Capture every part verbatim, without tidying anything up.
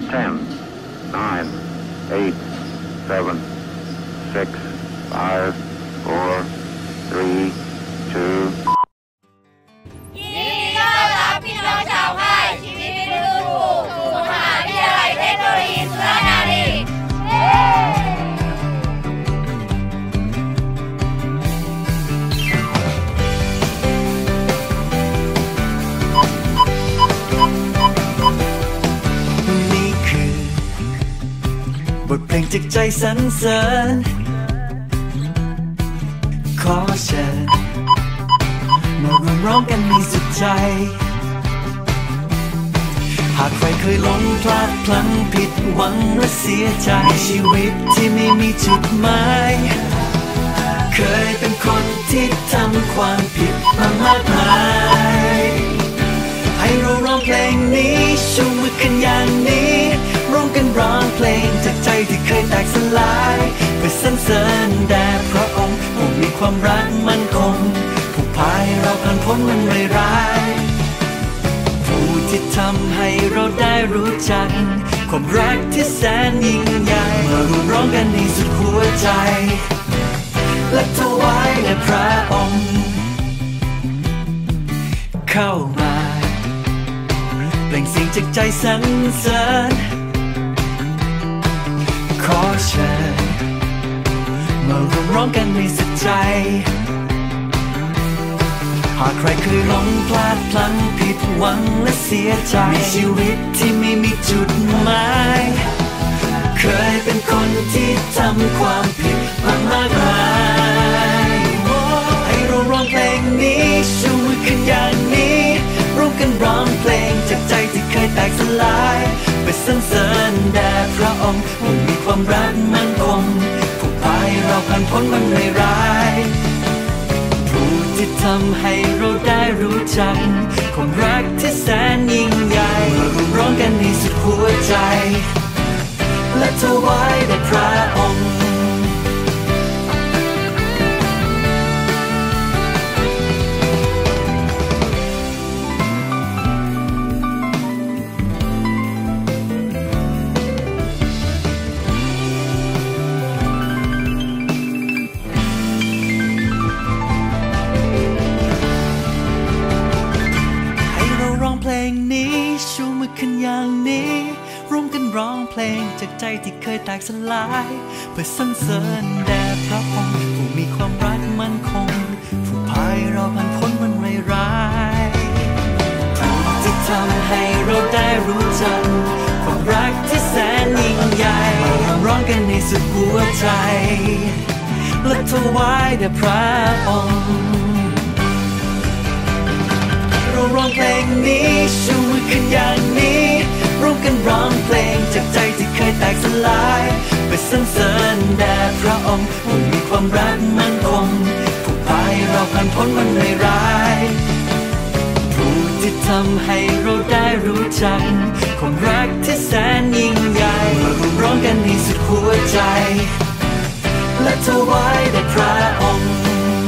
ten, nine, eight, seven, six, five, four, three, two. ยินดีต้อนรับพี่น้องชาวค่ายชีวิตฟื้นฟูสู่มหาวิทยาลัยเทคโนโลยีสุราษฎร์ธานีนี่คือบทเพลงจากใจสรรเสริญขอเชิญมาร่วมร้องกันให้สุดใจหากใครเคยหลงพลาดพลั้งผิดหวังและเสียใจชีวิตที่ไม่มีจุดหมายเคยเป็นคนที่ทำความผิดมามากมายให้เราร้องเพลงนี้ชูมือกันอย่างนี้ร่วมกันร้องเพลงจากใจที่เคยแตกสลายเพื่อสรรเสริญแด่พระองค์ผู้มีความรักมั่นคงผู้พาให้เราผ่านพ้นวันร้ายผู้ที่ทำให้เราได้รู้จักความรักที่แสนยิ่งใหญ่มาร่วมร้องกันในสุดหัวใจและถวายแด่พระองค์เข้ามาเปล่งเสียงจากใจสรรเสริญขอเชิญมาร่วมร้องกันให้สุดใจหากใครเคยหลงพลาดพลั้งผิดหวังและเสียใจในชีวิตที่ไม่มีจุดหมายเคยเป็นคนที่ทำความผิดมามากมายให้เราร้องเพลงนี้ชูมือขึ้นอย่างนี้ร่วมกันร้องเพลงจากใจที่เคยแตกสลายเพื่อสรรเสริญแด่พระองค์ผู้มีความรักมั่นคงผู้พาให้เราผ่านพ้นวันร้ายผู้ที่ทำให้เราได้รู้จักความรักที่แสนยิ่งใหญ่มาร่วมร้องกันให้สุดหัวใจและถวายแด่พระองค์ชูมือขึ้นอย่างนี้ร่วมกันร้องเพลงจากใจที่เคยแตกสลายเพื่อสรรเสริญแด่พระองค์ผู้มีความรักมั่นคงผู้พาให้เราผ่านพ้นวันร้ายผู้ที่ทำให้เราได้รู้จักความรักที่แสนยิ่งใหญ่มาร้องกันในสุดหัวใจและถวายแด่พระองค์เราร้องเพลงนี้ชูมือขึ้นอย่างนี้ร่วมกันร้องเพลงจากใจที่เคยแตกสลายเพื่อสรรเสริญแด่พระองค์ผู้มีความรักมั่นคงผู้พาให้เราผ่านพ้นวันร้ายผู้ที่ทำให้เราได้รู้จักความรักที่แสนยิ่งใหญ่มาร่วมร้องกันให้สุดหัวใจและถวายแด่พระองค์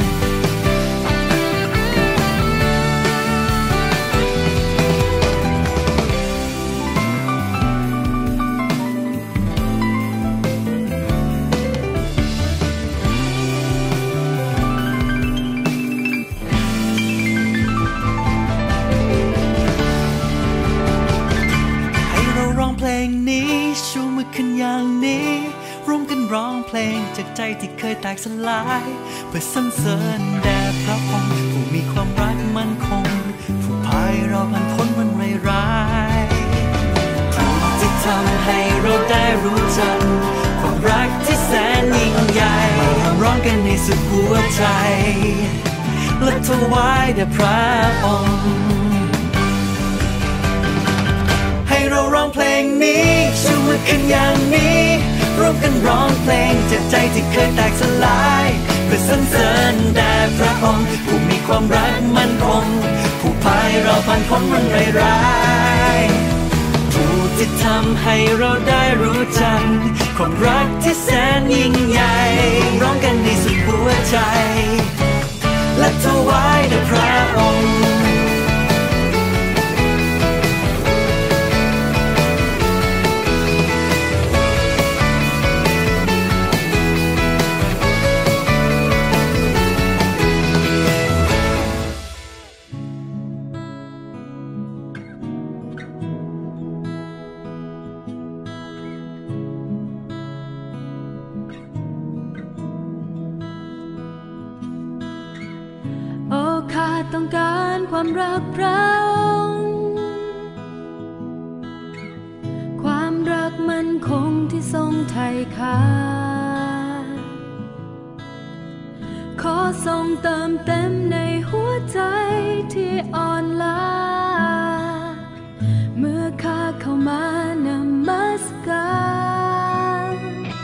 ชูมือขึ้นอย่างนี้ร่วมกันร้องเพลงจากใจที่เคยแตกสลายเพื่อสรรเสริญแด่พระองค์ผู้มีความรักมั่นคงผู้พาให้เราผ่านพ้นวันร้ายผู้ที่ทำให้เราได้รู้จักความรักที่แสนยิ่งใหญ่มาร้องกันในสุดหัวใจและถวายแด่พระองค์ให้เราร้องเพลงนี้ชูมือขึ้นอย่างนี้ร่วมกันร้องเพลงจากใจที่เคยแตกสลายเพื่อสรรเสริญแด่พระองค์ผู้มีความรักมั่นคงผู้พาให้เราผ่านพ้นวันร้ายผู้ที่ทำให้เราได้รู้จักความรักที่แสนยิ่งใหญ่ร้องกันในสุดหัวใจและถวายแด่พระองค์ต้องการความรักเราความรักมันคงที่ทรงไถ่ค่าขอทรงเติมเต็มในหัวใจที่อ่อนล้าเมื่อข้าเข้ามานมัสการ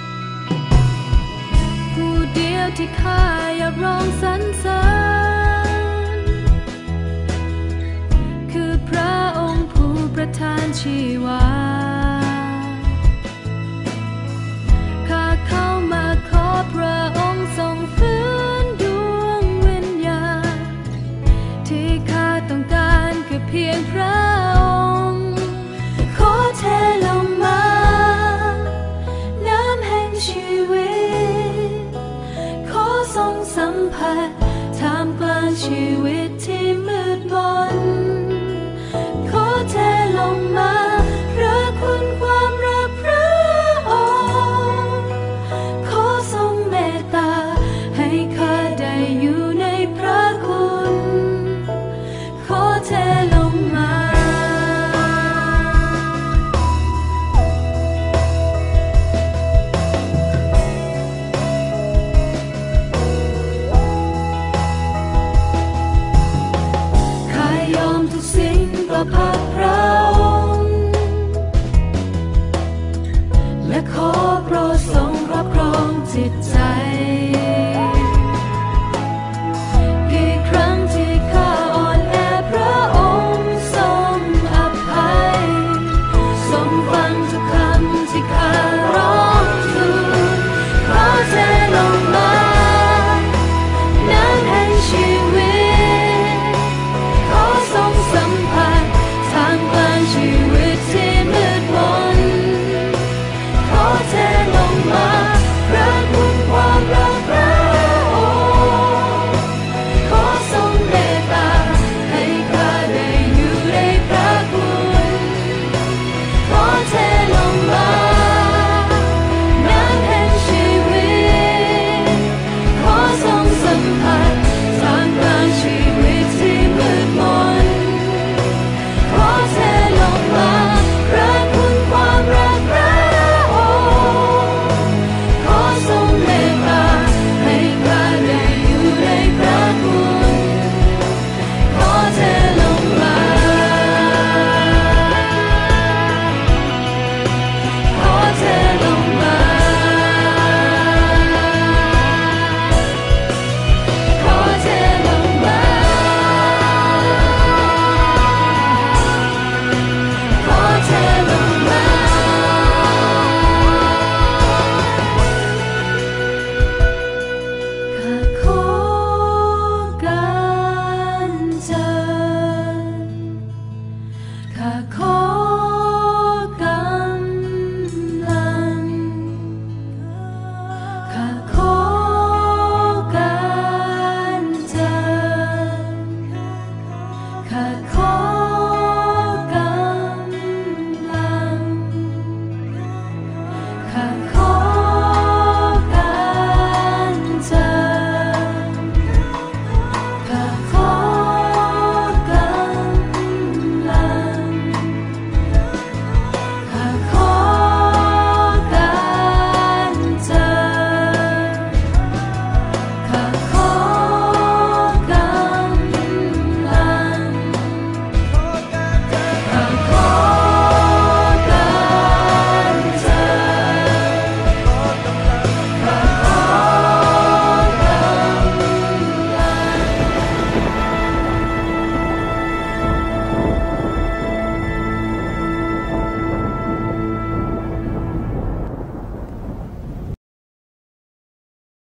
ผู้เดียวที่ข้าอยากร้องสรรเสริญคือพระองค์ผู้ประทานชีวาข้าเข้ามาขอพระองค์ทรงฟื้นดวงวิญญาณที่ข้าต้องการคือเพียงพระองค์ขอเทลงมาน้ำแห่งชีวิตขอทรงสัมผัสท่ามกลางชีวิตที่มืดมนขอเทลงมาพระคุณความรักพระองค์ขอทรงเมตตาให้ข้าได้อยู่ในพระคุณขอเทลงมาข้ายอมทุกสิ่งเพื่อพระพระองค์และขอโปรดทรงรับรองจิตใจ